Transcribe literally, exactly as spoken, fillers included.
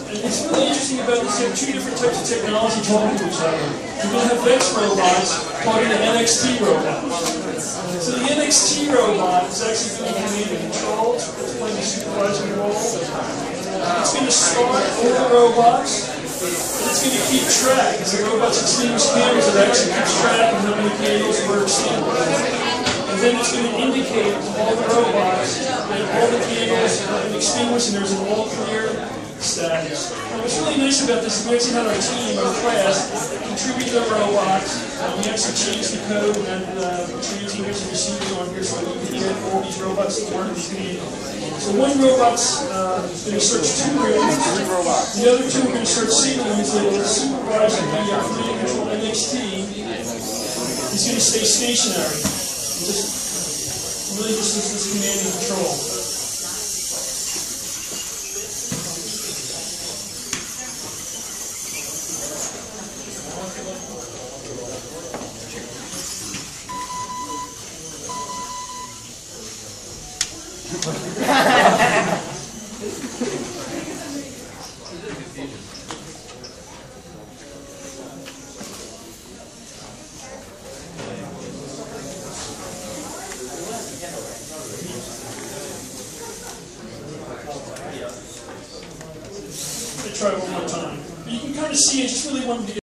And it's really interesting about this, you have two different types of technology talking to each other. You're going to have Vex robots talking to N X T robots. So the N X T robot is actually doing command and control. It's playing a supervisory role. It's going to start all the robots, and it's going to keep track. As the robots extinguish candles, it actually keeps track of how many candles were extinguished. And then it's going to indicate to all the robots that all the candles have been extinguished and there's an all clear status. And what's really nice about this is we actually had our team, our class, contribute to the robots. Uh, we actually changed the code and uh, transmitters and receivers on here so that we can get all these robots to work as needed. So one robot's uh, going to search two rooms. The other two are going to search single rooms. The supervisor, the uh, command control N X T, is going to stay stationary. Just really just as this command and control. Try one more time. But you can kind of see, I just really wanted to get